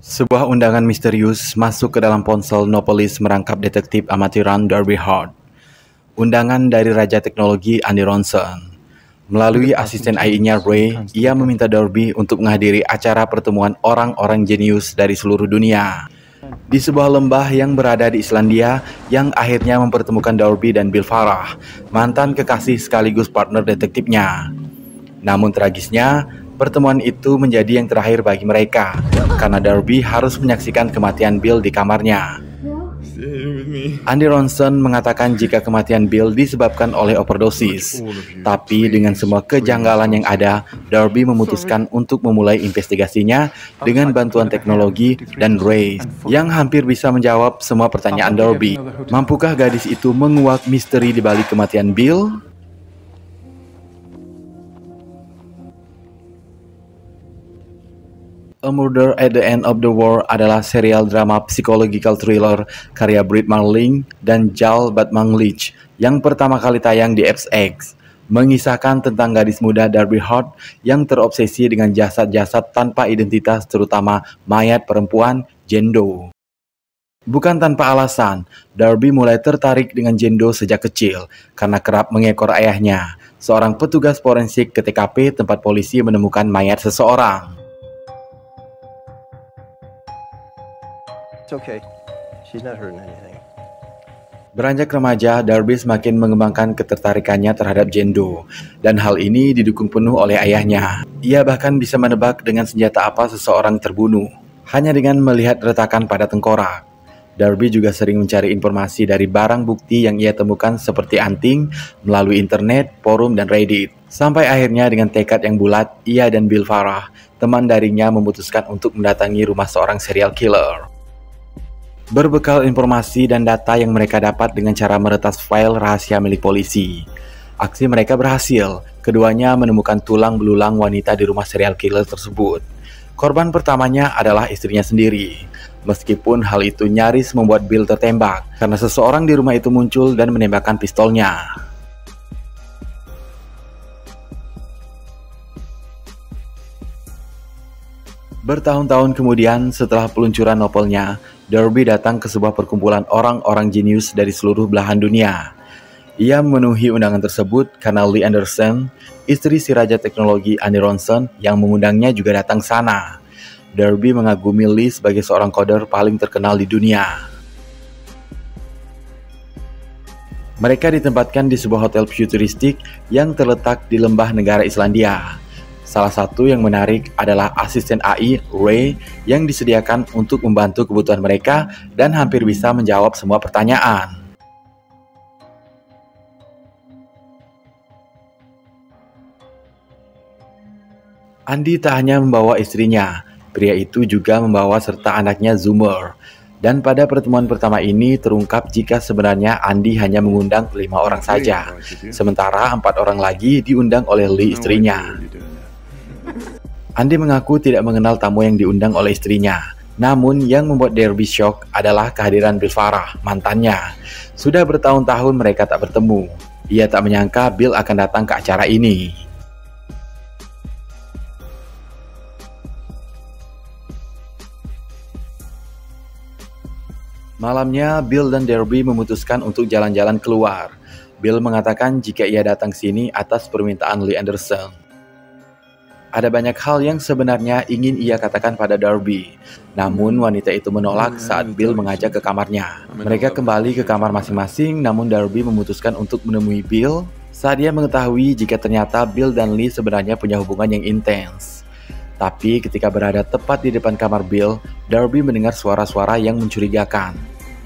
Sebuah undangan misterius masuk ke dalam ponsel Nopolis merangkap detektif amatiran Darby Hart. Undangan dari Raja Teknologi Andy Ronson. Melalui asisten AI-nya Ray, ia meminta Darby untuk menghadiri acara pertemuan orang-orang jenius dari seluruh dunia. Di sebuah lembah yang berada di Islandia, yang akhirnya mempertemukan Darby dan Bill Farah, mantan kekasih sekaligus partner detektifnya. Namun tragisnya, pertemuan itu menjadi yang terakhir bagi mereka, karena Darby harus menyaksikan kematian Bill di kamarnya. Andy Ronson mengatakan jika kematian Bill disebabkan oleh overdosis. Tapi dengan semua kejanggalan yang ada, Darby memutuskan untuk memulai investigasinya dengan bantuan teknologi dan Ray, yang hampir bisa menjawab semua pertanyaan Darby. Mampukah gadis itu menguak misteri di balik kematian Bill? A Murder at the End of the World adalah serial drama psychological thriller karya Brit Marling dan Jal Batmanglij yang pertama kali tayang di FX, mengisahkan tentang gadis muda Darby Hart yang terobsesi dengan jasad-jasad tanpa identitas, terutama mayat perempuan Jendo. Bukan tanpa alasan, Darby mulai tertarik dengan Jendo sejak kecil karena kerap mengekor ayahnya, seorang petugas forensik ke TKP tempat polisi menemukan mayat seseorang. It's okay. She's not hurting anything. Beranjak remaja, Darby semakin mengembangkan ketertarikannya terhadap Jendo, dan hal ini didukung penuh oleh ayahnya. Ia bahkan bisa menebak dengan senjata apa seseorang terbunuh, hanya dengan melihat retakan pada tengkorak. Darby juga sering mencari informasi dari barang bukti yang ia temukan seperti anting, melalui internet, forum, dan Reddit. Sampai akhirnya dengan tekad yang bulat, ia dan Bill Farah, teman darinya, memutuskan untuk mendatangi rumah seorang serial killer. Berbekal informasi dan data yang mereka dapat dengan cara meretas file rahasia milik polisi, aksi mereka berhasil. Keduanya menemukan tulang belulang wanita di rumah serial killer tersebut. Korban pertamanya adalah istrinya sendiri. Meskipun hal itu nyaris membuat Bill tertembak, karena seseorang di rumah itu muncul dan menembakkan pistolnya. Bertahun-tahun kemudian, setelah peluncuran novelnya, Darby datang ke sebuah perkumpulan orang-orang jenius dari seluruh belahan dunia. Ia memenuhi undangan tersebut karena Lee Anderson, istri si Raja Teknologi Andy Ronson, yang mengundangnya juga datang sana. Darby mengagumi Lee sebagai seorang coder paling terkenal di dunia. Mereka ditempatkan di sebuah hotel futuristik yang terletak di lembah negara Islandia. Salah satu yang menarik adalah asisten AI, Ray, yang disediakan untuk membantu kebutuhan mereka dan hampir bisa menjawab semua pertanyaan. Andy tak hanya membawa istrinya, pria itu juga membawa serta anaknya Zoomer. Dan pada pertemuan pertama ini terungkap jika sebenarnya Andy hanya mengundang 5 orang saja, sementara 4 orang lagi diundang oleh Lee, istrinya. Andy mengaku tidak mengenal tamu yang diundang oleh istrinya. Namun yang membuat Darby shock adalah kehadiran Bill Farah, mantannya. Sudah bertahun-tahun mereka tak bertemu. Ia tak menyangka Bill akan datang ke acara ini. Malamnya, Bill dan Darby memutuskan untuk jalan-jalan keluar. Bill mengatakan jika ia datang sini atas permintaan Lee Anderson. Ada banyak hal yang sebenarnya ingin ia katakan pada Darby. Namun wanita itu menolak saat Bill mengajak ke kamarnya. Mereka kembali ke kamar masing-masing, namun Darby memutuskan untuk menemui Bill saat dia mengetahui jika ternyata Bill dan Lee sebenarnya punya hubungan yang intens. Tapi ketika berada tepat di depan kamar Bill, Darby mendengar suara-suara yang mencurigakan.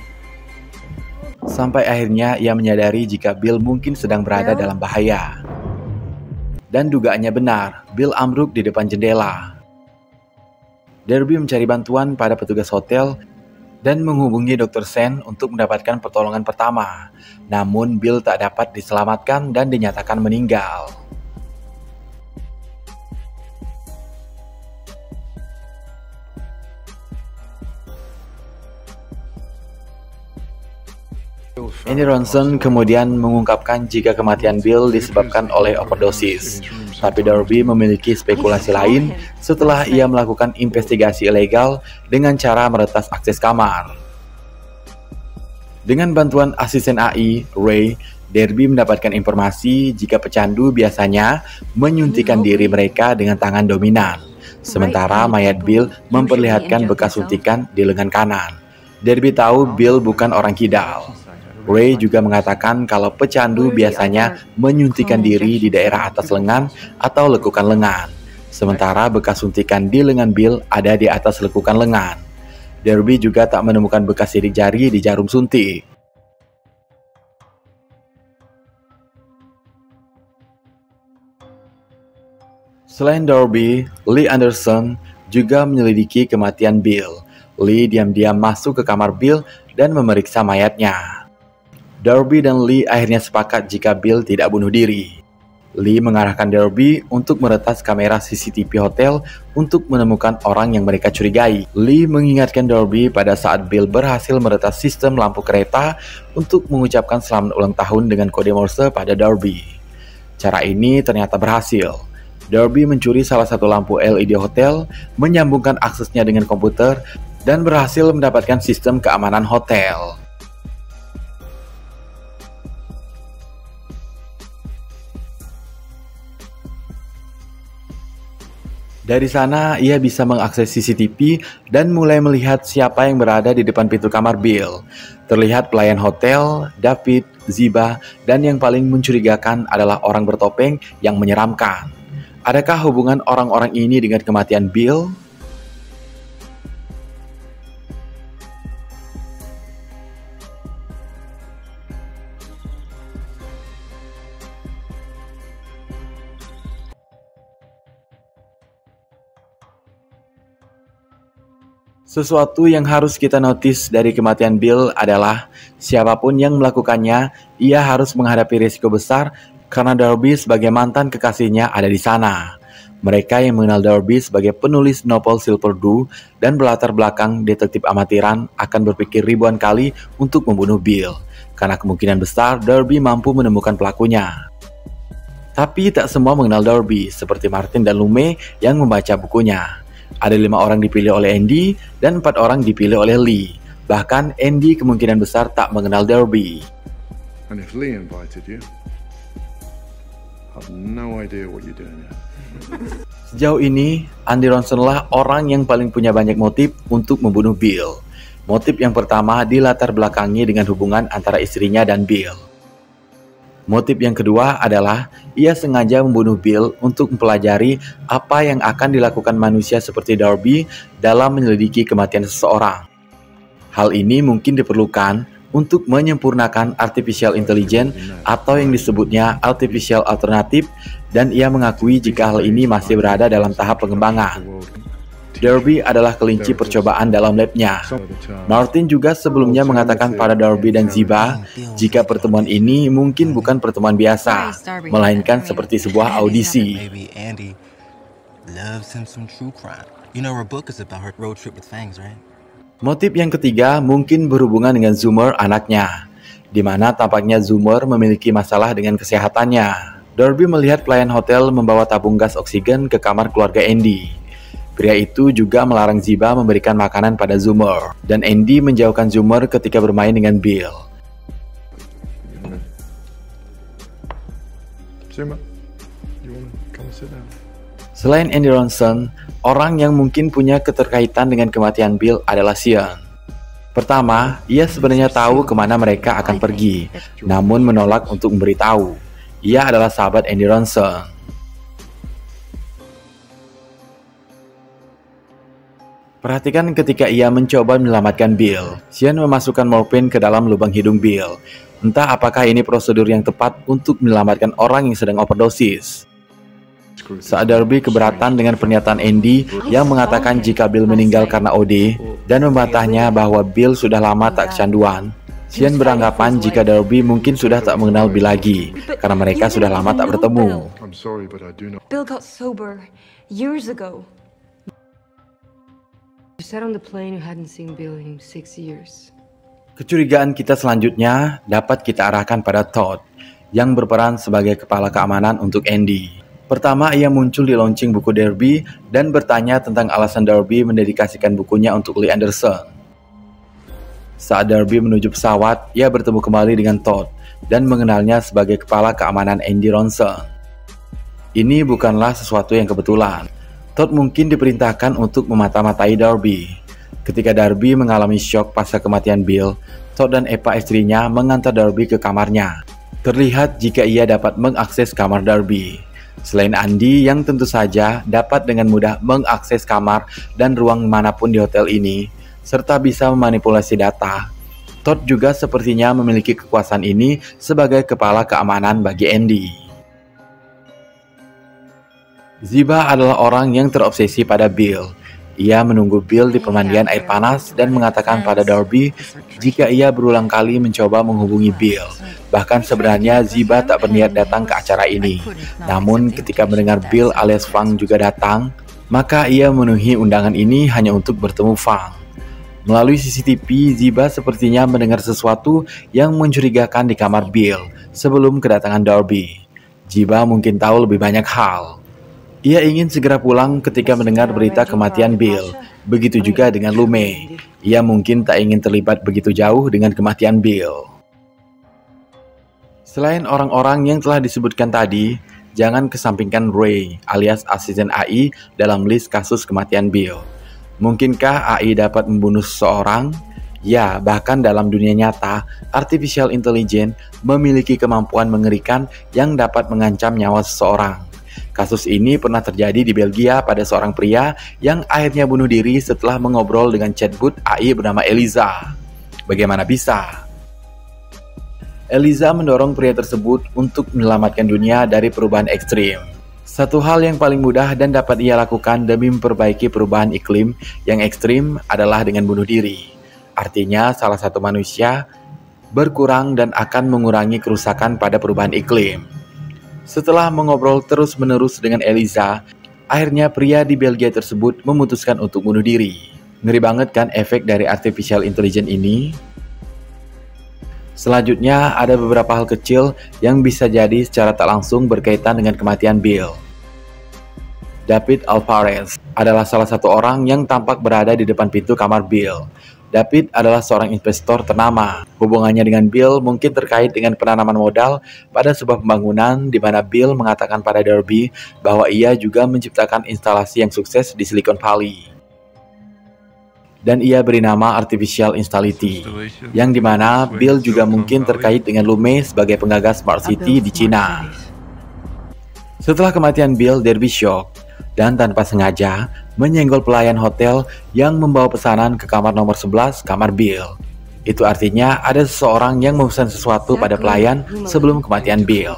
Sampai akhirnya ia menyadari jika Bill mungkin sedang berada dalam bahaya. Dan dugaannya benar, Bill ambruk di depan jendela. Darby mencari bantuan pada petugas hotel dan menghubungi Dr. Sen untuk mendapatkan pertolongan pertama. Namun Bill tak dapat diselamatkan dan dinyatakan meninggal. Andy Ronson kemudian mengungkapkan jika kematian Bill disebabkan oleh overdosis. Tapi Darby memiliki spekulasi lain setelah ia melakukan investigasi ilegal dengan cara meretas akses kamar. Dengan bantuan asisten AI, Ray, Darby mendapatkan informasi jika pecandu biasanya menyuntikkan diri mereka dengan tangan dominan, sementara mayat Bill memperlihatkan bekas suntikan di lengan kanan. Darby tahu Bill bukan orang kidal. Ray juga mengatakan kalau pecandu biasanya menyuntikkan diri di daerah atas lengan atau lekukan lengan, sementara bekas suntikan di lengan Bill ada di atas lekukan lengan. Darby juga tak menemukan bekas sidik jari di jarum suntik. Selain Darby, Lee Anderson juga menyelidiki kematian Bill. Lee diam-diam masuk ke kamar Bill dan memeriksa mayatnya. Darby dan Lee akhirnya sepakat jika Bill tidak bunuh diri. Lee mengarahkan Darby untuk meretas kamera CCTV hotel untuk menemukan orang yang mereka curigai. Lee mengingatkan Darby pada saat Bill berhasil meretas sistem lampu kereta untuk mengucapkan selamat ulang tahun dengan kode Morse pada Darby. Cara ini ternyata berhasil. Darby mencuri salah satu lampu LED hotel, menyambungkan aksesnya dengan komputer, dan berhasil mendapatkan sistem keamanan hotel. Dari sana, ia bisa mengakses CCTV dan mulai melihat siapa yang berada di depan pintu kamar Bill. Terlihat pelayan hotel, David, Ziba, dan yang paling mencurigakan adalah orang bertopeng yang menyeramkan. Adakah hubungan orang-orang ini dengan kematian Bill? Sesuatu yang harus kita notice dari kematian Bill adalah siapapun yang melakukannya, ia harus menghadapi risiko besar karena Darby sebagai mantan kekasihnya ada di sana. Mereka yang mengenal Darby sebagai penulis novel Silver Dew dan berlatar belakang detektif amatiran akan berpikir ribuan kali untuk membunuh Bill, karena kemungkinan besar Darby mampu menemukan pelakunya. Tapi tak semua mengenal Darby, seperti Martin dan Lume yang membaca bukunya. Ada 5 orang dipilih oleh Andy dan 4 orang dipilih oleh Lee. Bahkan Andy kemungkinan besar tak mengenal Darby. And if Lee invited you, I've no idea what you're doing here. Sejauh ini, Andy Ronson lah orang yang paling punya banyak motif untuk membunuh Bill. Motif yang pertama dilatar belakangi dengan hubungan antara istrinya dan Bill. Motif yang kedua adalah ia sengaja membunuh Bill untuk mempelajari apa yang akan dilakukan manusia seperti Darby dalam menyelidiki kematian seseorang. Hal ini mungkin diperlukan untuk menyempurnakan artificial intelligence atau yang disebutnya artificial alternatif, dan ia mengakui jika hal ini masih berada dalam tahap pengembangan. Darby adalah kelinci percobaan dalam labnya. Martin juga sebelumnya mengatakan pada Darby dan Ziba jika pertemuan ini mungkin bukan pertemuan biasa, melainkan seperti sebuah audisi. Motif yang ketiga mungkin berhubungan dengan Zoomer anaknya, di mana tampaknya Zoomer memiliki masalah dengan kesehatannya. Darby melihat pelayan hotel membawa tabung gas oksigen ke kamar keluarga Andy. Pria itu juga melarang Ziba memberikan makanan pada Zoomer, dan Andy menjauhkan Zoomer ketika bermain dengan Bill. Zuma, you wanna come and sit down? Selain Andy Ronson, orang yang mungkin punya keterkaitan dengan kematian Bill adalah Sean. Pertama, ia sebenarnya tahu kemana mereka akan pergi, namun menolak untuk memberitahu. Ia adalah sahabat Andy Ronson. Perhatikan ketika ia mencoba menyelamatkan Bill, Sean memasukkan morfin ke dalam lubang hidung Bill. Entah apakah ini prosedur yang tepat untuk menyelamatkan orang yang sedang overdosis. Saat Darby keberatan dengan pernyataan Andy yang mengatakan jika Bill meninggal karena OD dan membantahnya bahwa Bill sudah lama tak kecanduan, Sean beranggapan jika Darby mungkin sudah tak mengenal Bill lagi karena mereka sudah lama tak bertemu. Bill got sober years ago. You said on the plane you hadn't seen Bill in 6 years. Kecurigaan kita selanjutnya dapat kita arahkan pada Todd yang berperan sebagai kepala keamanan untuk Andy. Pertama, ia muncul di launching buku Derby dan bertanya tentang alasan Derby mendedikasikan bukunya untuk Lee Anderson. Saat Derby menuju pesawat, ia bertemu kembali dengan Todd dan mengenalnya sebagai kepala keamanan Andy Ronson. Ini bukanlah sesuatu yang kebetulan. Todd mungkin diperintahkan untuk memata-matai Derby. Ketika Derby mengalami syok pasca kematian Bill, Todd dan Eva istrinya mengantar Derby ke kamarnya. Terlihat jika ia dapat mengakses kamar Derby. Selain Andy yang tentu saja dapat dengan mudah mengakses kamar dan ruang manapun di hotel ini, serta bisa memanipulasi data, Todd juga sepertinya memiliki kekuasaan ini sebagai kepala keamanan bagi Andy. Ziba adalah orang yang terobsesi pada Bill. Ia menunggu Bill di pemandian air panas dan mengatakan pada Derby jika ia berulang kali mencoba menghubungi Bill. Bahkan sebenarnya Ziba tak berniat datang ke acara ini. Namun ketika mendengar Bill alias Fang juga datang, maka ia memenuhi undangan ini hanya untuk bertemu Fang. Melalui CCTV, Ziba sepertinya mendengar sesuatu yang mencurigakan di kamar Bill sebelum kedatangan Derby. Ziba mungkin tahu lebih banyak hal. Ia ingin segera pulang ketika mendengar berita kematian Bill. Begitu juga dengan Lume. Ia mungkin tak ingin terlibat begitu jauh dengan kematian Bill. Selain orang-orang yang telah disebutkan tadi, jangan kesampingkan Ray alias asisten AI dalam list kasus kematian Bill. Mungkinkah AI dapat membunuh seseorang? Ya, bahkan dalam dunia nyata, artificial intelligence memiliki kemampuan mengerikan yang dapat mengancam nyawa seseorang. Kasus ini pernah terjadi di Belgia pada seorang pria yang akhirnya bunuh diri setelah mengobrol dengan chatbot AI bernama Eliza. Bagaimana bisa? Eliza mendorong pria tersebut untuk menyelamatkan dunia dari perubahan ekstrim. Satu hal yang paling mudah dan dapat ia lakukan demi memperbaiki perubahan iklim yang ekstrim adalah dengan bunuh diri. Artinya salah satu manusia berkurang dan akan mengurangi kerusakan pada perubahan iklim. Setelah mengobrol terus-menerus dengan Eliza, akhirnya pria di Belgia tersebut memutuskan untuk bunuh diri. Ngeri banget kan efek dari artificial intelligence ini? Selanjutnya ada beberapa hal kecil yang bisa jadi secara tak langsung berkaitan dengan kematian Bill. David Alvarez adalah salah satu orang yang tampak berada di depan pintu kamar Bill. David adalah seorang investor ternama. Hubungannya dengan Bill mungkin terkait dengan penanaman modal pada sebuah pembangunan di mana Bill mengatakan pada Derby bahwa ia juga menciptakan instalasi yang sukses di Silicon Valley. Dan ia beri nama Artificial Installity, yang dimana Bill juga mungkin terkait dengan Lume sebagai penggagas Smart City di Cina. Setelah kematian Bill, Derby shock dan tanpa sengaja menyenggol pelayan hotel yang membawa pesanan ke kamar nomor 11 kamar Bill. Itu artinya ada seseorang yang memesan sesuatu pada pelayan sebelum kematian Bill.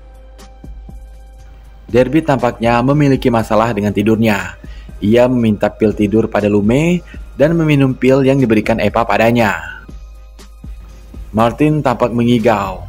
Derby tampaknya memiliki masalah dengan tidurnya. Ia meminta pil tidur pada Lume dan meminum pil yang diberikan Eva padanya. Martin tampak mengigau.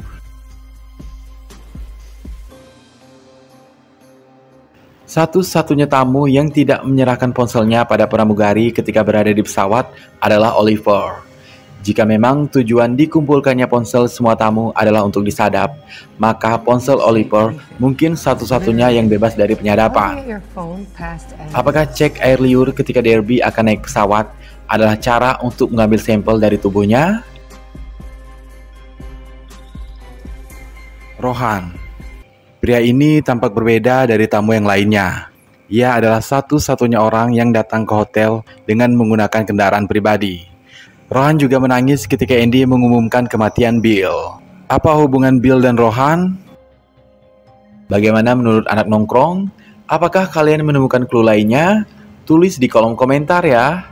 Satu-satunya tamu yang tidak menyerahkan ponselnya pada pramugari ketika berada di pesawat adalah Oliver. Jika memang tujuan dikumpulkannya ponsel semua tamu adalah untuk disadap, maka ponsel Oliver mungkin satu-satunya yang bebas dari penyadapan. Apakah cek air liur ketika Derby akan naik pesawat adalah cara untuk mengambil sampel dari tubuhnya? Rohan. Pria ini tampak berbeda dari tamu yang lainnya. Ia adalah satu-satunya orang yang datang ke hotel dengan menggunakan kendaraan pribadi. Rohan juga menangis ketika Andy mengumumkan kematian Bill. Apa hubungan Bill dan Rohan? Bagaimana menurut anak nongkrong? Apakah kalian menemukan clue lainnya? Tulis di kolom komentar ya.